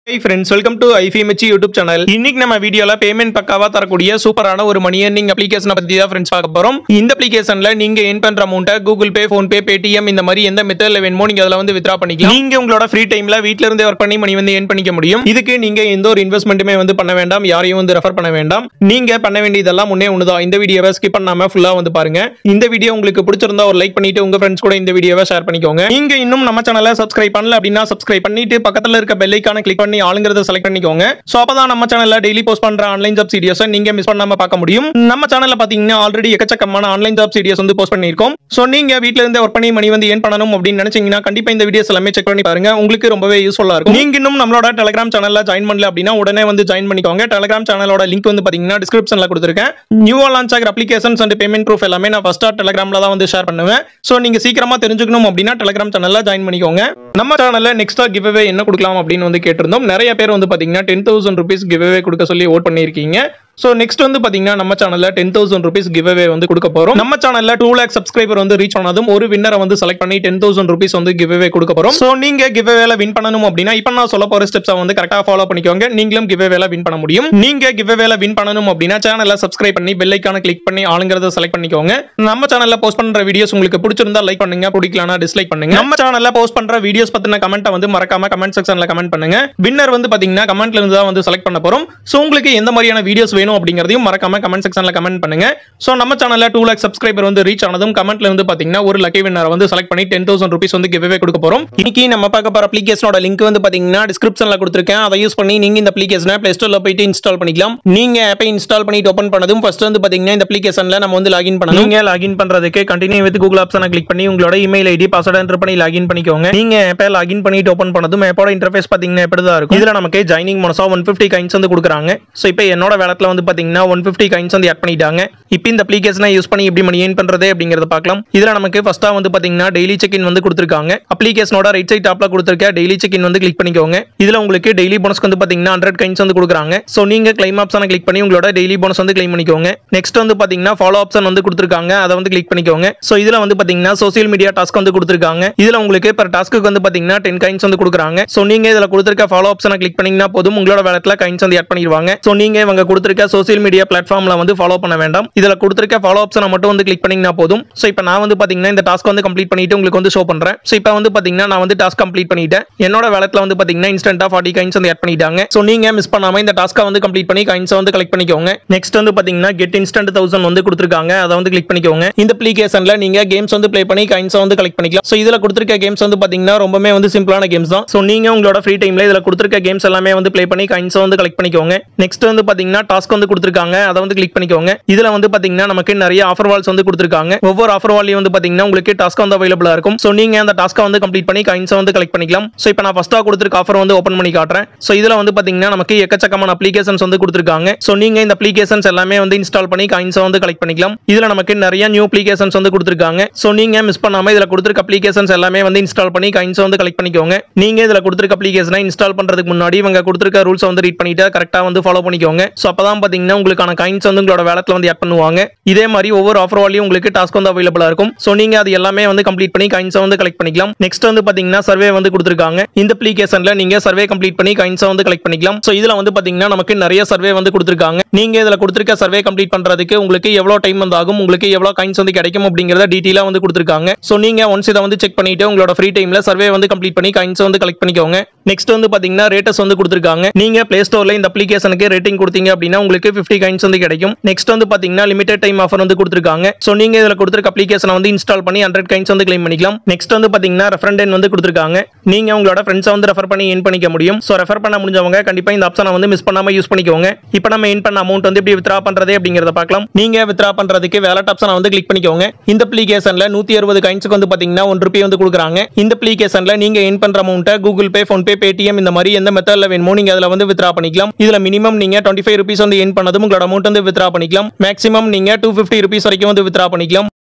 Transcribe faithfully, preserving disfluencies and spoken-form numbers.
Hey friends, welcome to I F M H YouTube channel. இன்னைக்கு நம்ம வீடியோல payment பக்காவா தரக்கூடிய சூப்பரான ஒரு மணி earning அப்ளிகேஷனை பத்தி தான் फ्रेंड्स பார்க்க போறோம். இந்த அப்ளிகேஷன்ல நீங்க earn பண்ற அமௌண்ட்டை Google Pay, Phone Pay, Paytm இந்த மாதிரி எந்த மெத்தட்ல வேணுமோ நீங்க அதல வந்து withdraw பண்ணிக்கலாம். நீங்க உங்களோட ஃப்ரீ டைம்ல வீட்ல இருந்தே வர்க் பண்ணி மணி வந்து earn பண்ணிக்க முடியும். இதுக்கு நீங்க எந்த ஒரு இன்வெஸ்ட்மென்ட்டுமே வந்து பண்ண வேண்டாம், யாரையும் வந்து ரெஃபர் பண்ண வேண்டாம். நீங்க பண்ண வேண்டியதெல்லாம் முன்னே ஒண்ணுதான். இந்த வீடியோவை ஸ்கிப் பண்ணாம ஃபுல்லா வந்து பாருங்க. இந்த வீடியோ உங்களுக்கு பிடிச்சிருந்தா ஒரு லைக் பண்ணிட்டு உங்க ஃப்ரெண்ட்ஸ் கூட இந்த வீடியோவை ஷேர் பண்ணிக்கோங்க. நீங்க இன்னும் நம்ம சேனலை சப்ஸ்கிரைப் பண்ணல அப்படினா சப்ஸ்கிரைப் பண்ணிட்டு பக்கத்துல இருக்க பெல் ஐகானை கிளிக் பண்ணி ஆளுங்கறத செலக்ட் பண்ணிக்கோங்க. சோ அப்பதான் நம்ம சேனல்ல டெய்லி போஸ்ட் பண்ற ஆன்லைன் ஜாப் வீடியோஸை நீங்க மிஸ் பண்ணாம பார்க்க முடியும். நம்ம சேனல்ல பாத்தீங்கன்னா ஆல்ரெடி எக்கச்சக்கமான ஆன்லைன் ஜாப் வீடியோஸ் வந்து போஸ்ட் பண்ணிருக்கோம். சோ நீங்க வீட்ல இருந்தே வர்க் பண்ணி மணி வந்து earn பண்ணனும் அப்படி நினைச்சீங்கன்னா கண்டிப்பா இந்த வீடியோஸ் எல்லாமே செக் பண்ணி பாருங்க. உங்களுக்கு ரொம்பவே யூஸ்ஃபுல்லா இருக்கும். நீங்க இன்னும் நம்மளோட Telegram சேனல்ல ஜாயின் பண்ணல அப்படினா உடனே வந்து ஜாயின் பண்ணிக்கோங்க. Telegram சேனலோட லிங்க் வந்து பாத்தீங்கன்னா டிஸ்கிரிப்ஷன்ல கொடுத்திருக்கேன். நியூவா லான்ச் ஆகிற அப்ளிகேஷன்ஸ் அண்ட் பேமெண்ட் ப்ரூஃப் எல்லாமே நான் ஃபர்ஸ்டா Telegramல தான் வந்து ஷேர் பண்ணுவேன். சோ நீங்க சீக்கிரமா தெரிஞ்சுக்கணும் அப்படினா Telegram சேனல்ல ஜாயின் பண்ணிக்கோங்க. நம்ம சேனல்ல நெக்ஸ்டா giveaway என்ன கொடுக்கலாம் அப்படின்னு வந்து கேட்டிருந்தோம். நிறைய பேர் வந்து பாத்தீங்கன்னா ten thousand rupees giveaway கொடுக்க சொல்லி ஓட் பண்ணிருக்கீங்க. சோ நெக்ஸ்ட் வந்து பாத்தீங்கன்னா நம்ம சேனல்ல ten thousand rupees giveaway வந்து கொடுக்க போறோம். நம்ம சேனல்ல two lakh subscriber வந்து ரீச் ஆனதும் ஒரு வின்னரை வந்து செலக்ட் பண்ணி ten thousand rupees வந்து giveaway கொடுக்க போறோம். சோ நீங்க giveawayல வின் பண்ணனும் அப்படினா இப்போ நான் சொல்ல போற ஸ்டெப்ஸை வந்து கரெக்ட்டா ஃபாலோ பண்ணிக்கோங்க. நீங்களும் giveawayல வின் பண்ண முடியும். நீங்க giveawayல வின் பண்ணனும் அப்படினா சேனலை சப்ஸ்கிரைப் பண்ணி பெல் ஐகானை கிளிக் பண்ணி ஆளுங்கறத செலக்ட் பண்ணிக்கோங்க. நம்ம சேனல்ல போஸ்ட் பண்ற வீடியோஸ் உங்களுக்கு பிடிச்சிருந்தா லைக் பண்ணுங்க, பிடிக்கலனா டிஸ்லைக் பண்ணுங்க. நம்ம சேனல்ல போஸ்ட் பண்ற வீடியோஸ் பத்தின கமெண்ட்டை வந்து மறக்காம கமெண்ட் செக்ஷன்ல கமெண்ட் பண்ணுங்க. வின்னர் வந்து பாத்தீங்கன்னா கமெண்ட்ல இருந்து தான் வந்து செலக்ட் பண்ண போறோம். சோ உங்களுக்கு எந்த மாதிரியான வீடியோஸ் வேணும் அப்படிங்கறதையும் மறக்காம கமெண்ட் செக்ஷன்ல கமெண்ட் பண்ணுங்க. சோ நம்ம சேனல்ல two lakh subscriber வந்து ரீச் ஆனதும் கமெண்ட்ல இருந்து பாத்தீங்கன்னா ஒரு லக்கி வின்னரை வந்து செலக்ட் பண்ணி ten thousand rupees வந்து giveaway கொடுக்க போறோம். இன்னைக்கு நம்ம பார்க்க போற அப்ளிகேஷனோட லிங்க் வந்து பாத்தீங்கன்னா டிஸ்கிரிப்ஷன்ல கொடுத்திருக்கேன். அதை யூஸ் பண்ணி நீங்க இந்த அப்ளிகேஷனை Play Storeல போய்ட்டு இன்ஸ்டால் பண்ணிக்கலாம். நீங்க ஆப்பை இன்ஸ்டால் பண்ணிட்டு ஓபன் பண்ணதும் ஃபர்ஸ்ட் வந்து பாத்தீங்கன்னா இந்த அப்ளிகேஷன்ல நம்ம வந்து லாகின் பண்ணனும். நீங்க லாகின் பண்றதுக்கு கண்டினியூ வித் Google ஆப்ஷனை கிளிக் பண்ணி உங்களோட இமெயில் ஐடி பாஸ்வேர்ட் என்டர் பண்ணி லாகின் பண்ணிக்கோங்க. நீங்க ஆப்பை லாகின் பண்ணிட்டு ஓபன் பண்ணதும் ஆப்போட இன்டர்ஃபேஸ் பாத்தீங்கன்னா இப்படி தான் இருக்கும். இதுல நமக்கு ஜாயினிங் போனஸா one fifty coins வந்து கொடுக்கறாங்க. சோ இப்போ என்னோட வாலெட்ல வந்து பாத்தீங்கன்னா one fifty coins வந்து ஆட் பண்ணிட்டாங்க. இப்போ இந்த அப்ளிகேஷனை யூஸ் பண்ணி எப்படி மணி earn பண்றது அப்படிங்கறத பார்க்கலாம். இதுல நமக்கு ஃபர்ஸ்டா வந்து பாத்தீங்கன்னா டெய்லி செக் இன் வந்து கொடுத்திருக்காங்க. அப்ளிகேஷனோட ரைட் சைடு டாப்ல கொடுத்திருக்க டெய்லி செக் இன் வந்து கிளிக் பண்ணிக்கோங்க. இதுல உங்களுக்கு டெய்லி போனஸ்க்கு வந்து பாத்தீங்கன்னா one hundred coins வந்து கொடுக்கறாங்க. சோ நீங்க கிளைம் ஆப்ஷனை கிளிக் பண்ணி உங்களோட டெய்லி போனஸ் வந்து கிளைம் பண்ணிக்கோங்க. நெக்ஸ்ட் வந்து பாத்தீங்கன்னா ஃபாலோ ஆப்ஷன் வந்து கொடுத்திருக்காங்க. அதை வந்து கிளிக் பண்ணிக்கோங்க. சோ இதுல வந்து பாத்தீங்கன்னா சோஷியல் மீடியா டாஸ்க் வந்து கொடுத்திருக்காங்க. இதுல உங்களுக்கு per டாஸ்க்கு வந்து பாத்தீங்கன்னா ten coins வந்து கொடுக்கறாங்க. சோ நீங்க இதுல கொடுத்திருக்க ஃபாலோ ஆப்ஷனை கிளிக் பண்ணீங்கன்னா போதும் உங்களோட வாலெட்ல coins வந்து ஆட் பண்ணிடுவாங்க. சோ நீங்க இவங்க கொடுத்திருக்க சோஷியல் மீடியா பிளாட்ஃபார்ம்ல வந்து ஃபாலோ பண்ண வேண்டாம். இதுல கொடுத்திருக்க ஃபாலோ ஆப்ஷனை மட்டும் வந்து கிளிக் பண்ணீங்கன்னா போதும். சோ இப்போ நான் வந்து பாத்தீங்கன்னா இந்த டாஸ்க் வந்து கம்ப்ளீட் பண்ணிட்டு உங்களுக்கு வந்து ஷோ பண்றேன். சோ இப்போ வந்து பாத்தீங்கன்னா நான் வந்து டாஸ்க் கம்ப்ளீட் பண்ணிட்டேன். என்னோட வாலெட்ல வந்து பாத்தீங்கன்னா இன்ஸ்டன்ட்டா forty coins வந்து ஆட் பண்ணிட்டாங்க. சோ நீங்க மிஸ் பண்ணாம இந்த டாஸ்கை வந்து கம்ப்ளீட் பண்ணி coins வந்து கலெக்ட் பண்ணிக்கோங்க. நெக்ஸ்ட் வந்து பாத்தீங்கன்னா கெட் இன்ஸ்டன்ட் one thousand வந்து கொடுத்திருக்காங்க. அதை வந்து கிளிக் பண்ணிக்கோங்க. இந்த அப்ளிகேஷன்ல நீங்க கேம்ஸ் வந்து ப்ளே பண்ணி coins வந்து கலெக்ட் பண்ணிக்கலாம். சோ இதுல கொடுத்திருக்க கேம்ஸ் வந்து பாத்தீங்கன்னா ரொம்பவே வந்து சிம்பிளான கேம்ஸ் தான். சோ நீங்க உங்களோட ஃப்ரீ டைம்ல இதுல கொடுத்திருக்க கேம்ஸ் எல்லாமே வந்து ப்ளே பண்ணி coins வந்து கலெக்ட் பண்ணிக்கோங்க. நெக்ஸ்ட் வந்து பாத்தீங்கன்னா டாஸ்க் வந்து கொடுத்திருக்காங்க. அதை வந்து கிளிக் பண்ணிக்கோங்க. இதுல வந்து பாத்தீங்கன்னா நமக்கு நிறைய ஆஃபர் வால்ஸ் வந்து கொடுத்திருக்காங்க. ஒவ்வொரு ஆஃபர் வால்லையும் வந்து பாத்தீங்கன்னா உங்களுக்கு டாஸ்க் வந்து அவைலபிளா இருக்கும். சோ நீங்க அந்த டாஸ்கை வந்து கம்ப்ளீட் பண்ணி coins வந்து கலெக்ட் பண்ணிக்கலாம். சோ இப்போ நான் ஃபர்ஸ்டா கொடுத்திருக்க ஆஃபர் வந்து ஓபன் பண்ணி காட்றேன். சோ இதுல வந்து பாத்தீங்கன்னா நமக்கு எக்கச்சக்கமான அப்ளிகேஷன்ஸ் வந்து கொடுத்திருக்காங்க. சோ நீங்க இந்த அப்ளிகேஷன்ஸ் எல்லாமே வந்து இன்ஸ்டால் பண்ணி coins வந்து கலெக்ட் பண்ணிக்கலாம். இதுல நமக்கு நிறைய நியூ அப்ளிகேஷன்ஸ் வந்து கொடுத்திருக்காங்க. சோ நீங்க மிஸ் பண்ணாம இதுல கொடுத்திருக்க அப்ளிகேஷன்ஸ் எல்லாமே வந்து இன்ஸ்டால் பண்ணி coins வந்து கலெக்ட் பண்ணிக்கோங்க. நீங்க இதுல கொடுத்திருக்க அப்ளிகேஷனை இன்ஸ்டால் பண்றதுக்கு முன்னாடி இவங்க கொடுத்திருக்க ரூல்ஸ் வந்து ரீட் பண்ணிட்டு கரெக்ட்டா வந்து ஃபாலோ பண்ணிக்கோங்க. சோ அப்பதான் பாத்தீங்கன்னா உங்களுக்கான coins வந்து உங்களோட வாலெட்ல வந்து ஆட் பண்ணுவாங்க. இதே மாதிரி ஒவ்வொரு ஆஃபர் வால்லையும் உங்களுக்கு டாஸ்க் வந்து அவைலபிளா இருக்கும். சோ நீங்க அது எல்லாமே வந்து கம்ப்ளீட் பண்ணி coins வந்து கலெக்ட் பண்ணிக்கலாம். நெக்ஸ்ட் வந்து பாத்தீங்கன்னா சர்வே வந்து கொடுத்திருக்காங்க. இந்த அப்ளிகேஷன்ல நீங்க சர்வே கம்ப்ளீட் பண்ணி coins வந்து கலெக்ட் பண்ணிக்கலாம். சோ இதுல வந்து பாத்தீங்கன்னா நமக்கு நிறைய சர்வே வந்து கொடுத்திருக்காங்க. நீங்க இதுல கொடுத்திருக்க சர்வே கம்ப்ளீட் பண்றதுக்கு உங்களுக்கு எவ்வளவு டைம் வந்து ஆகும், உங்களுக்கு எவ்வளவு coins வந்து கிடைக்கும் அப்படிங்கறத டீடைலா வந்து கொடுத்திருக்காங்க. சோ நீங்க ஒன்ஸ் இத வந்து செக் பண்ணிட்டு உங்களோட ஃப்ரீ டைம்ல சர்வே வந்து கம்ப்ளீட் பண்ணி coins வந்து கலெக்ட் பண்ணிக்கோங்க. நெக்ஸ்ட் வந்து பாத்தீங்கன்னா ரேட்டஸ் வந்து கொடுத்திருக்காங்க. நீங்க Play Storeல இந்த அப்ளிகேஷனுக்கு ரேட்டிங் கொடுத்தீங்க அப்படினா உங்களுக்கு fifty coins வந்து கிடைக்கும். நெக்ஸ்ட் வந்து பாத்தீங்கன்னா லிமிடெட் டைம் ஆஃபர் வந்து கொடுத்திருக்காங்க. சோ நீங்க இதுல கொடுத்திருக்க அப்ளிகேஷனை வந்து இன்ஸ்டால் பண்ணி one hundred coins வந்து கிளைம் பண்ணிக்கலாம். நெக்ஸ்ட் வந்து பாத்தீங்கன்னா ரெஃபரண்ட் எண் வந்து கொடுத்திருக்காங்க. நீங்க உங்களோட ஃப்ரெண்ட்ஸை வந்து ரெஃபர் பண்ணி earn பண்ணிக்க முடியும். சோ ரெஃபர் பண்ண முடிஞ்சவங்க கண்டிப்பா இந்த ஆப்ஷனை வந்து மிஸ் பண்ணாம யூஸ் பண்ணிக்கோங்க. இப்போ நம்ம earn பண்ண அமௌண்ட் வந்து எப்படி வித்ரா பண்றது அப்படிங்கறத பார்க்கலாம். நீங்க வித்ரா பண்றதுக்கு வாலெட் ஆப்ஷனை வந்து கிளிக் பண்ணிக்கோங்க. இந்த அப்ளிகேஷன்ல one sixty coinsக்கு வந்து பாத்தீங்கன்னா one rupee வந்து கொடுக்கறாங்க. இந்த அப்ளிகேஷன்ல நீங்க earn பண்ற அமௌண்ட்டை Google Pay, Phone Pay, Paytm இந்த மாதிரி எந்த மெத்தட்ல வேணுமோ நீங்க அதல வந்து வித்ரா பண்ணிக்கலாம். இதுல மினிமம் நீங்க twenty-five rupees வந்து earn பண்ணதும் உங்களோட அமௌண்ட் வந்து வித்ரா பண்ணிக்கலாம். மேக்ஸிமம் நீங்க two fifty rupees வரைக்கும் வந்து வித்ரா பண்ணிக்கலாம்.